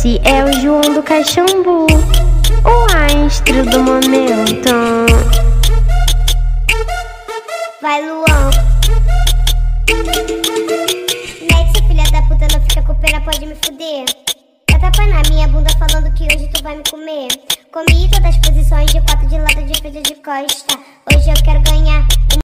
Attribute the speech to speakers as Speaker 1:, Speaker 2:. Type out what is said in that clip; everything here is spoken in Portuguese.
Speaker 1: Esse é o João do Caxambu, o astro do momento.
Speaker 2: Vai, Luan. Mete, filha da puta, não fica com pena, pode me fuder. Dá tapa na minha bunda falando que hoje tu vai me comer. Comi todas as posições de 4 de lado, de frente, de costa. Hoje eu quero ganhar